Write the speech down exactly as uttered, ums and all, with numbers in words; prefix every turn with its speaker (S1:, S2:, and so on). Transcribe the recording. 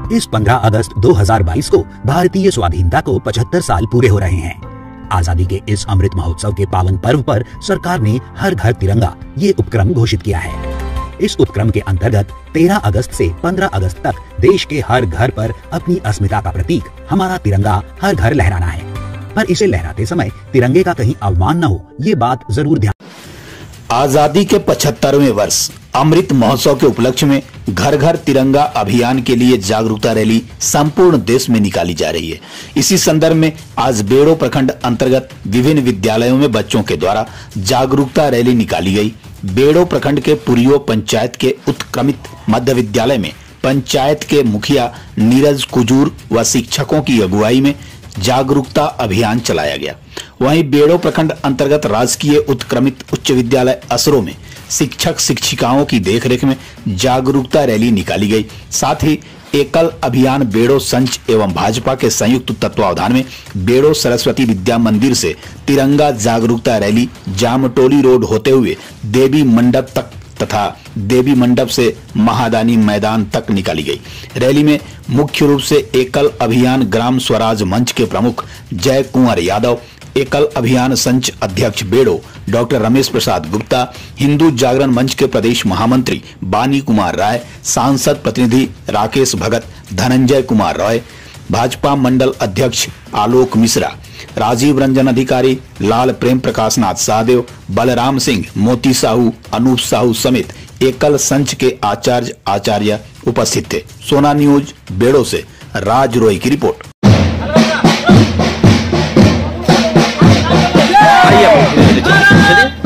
S1: इस पंद्रह अगस्त दो हज़ार बाईस को भारतीय स्वाधीनता को पचहत्तर साल पूरे हो रहे हैं। आजादी के इस अमृत महोत्सव के पावन पर्व पर सरकार ने हर घर तिरंगा ये उपक्रम घोषित किया है। इस उपक्रम के अंतर्गत तेरह अगस्त से पंद्रह अगस्त तक देश के हर घर पर अपनी अस्मिता का प्रतीक हमारा तिरंगा हर घर लहराना है। पर इसे लहराते समय तिरंगे का कहीं अवमान न हो, ये बात जरूर ध्यान।
S2: आजादी के पचहत्तरवें वर्ष अमृत महोत्सव के उपलक्ष्य में घर घर तिरंगा अभियान के लिए जागरूकता रैली संपूर्ण देश में निकाली जा रही है। इसी संदर्भ में आज बेड़ो प्रखंड अंतर्गत विभिन्न विद्यालयों में बच्चों के द्वारा जागरूकता रैली निकाली गई। बेड़ो प्रखंड के पुरियो पंचायत के उत्क्रमित मध्य विद्यालय में पंचायत के मुखिया नीरज कुजूर व शिक्षकों की अगुवाई में जागरूकता अभियान चलाया गया। वहीं बेड़ो प्रखंड अंतर्गत राजकीय उत्क्रमित उच्च विद्यालय असरो में शिक्षक शिक्षिकाओं की देखरेख में जागरूकता रैली निकाली गई। साथ ही एकल अभियान बेड़ो संच एवं भाजपा के संयुक्त तत्वावधान में बेड़ो सरस्वती विद्या मंदिर से तिरंगा जागरूकता रैली जामटोली रोड होते हुए देवी मंडप तक तथा देवी मंडप से महादानी मैदान तक निकाली गई। रैली में मुख्य रूप से एकल अभियान ग्राम स्वराज मंच के प्रमुख जय कुंवर यादव, एकल अभियान संच अध्यक्ष बेड़ो डॉक्टर रमेश प्रसाद गुप्ता, हिंदू जागरण मंच के प्रदेश महामंत्री बानी कुमार राय, सांसद प्रतिनिधि राकेश भगत, धनंजय कुमार रॉय, भाजपा मंडल अध्यक्ष आलोक मिश्रा, राजीव रंजन अधिकारी, लाल प्रेम प्रकाश नाथ सहदेव, बलराम सिंह, मोती साहू, अनूप साहू समेत एकल संच के आचार्य आचार्य उपस्थित थे। सोना न्यूज बेड़ो से राज रोय की रिपोर्ट।
S3: आइए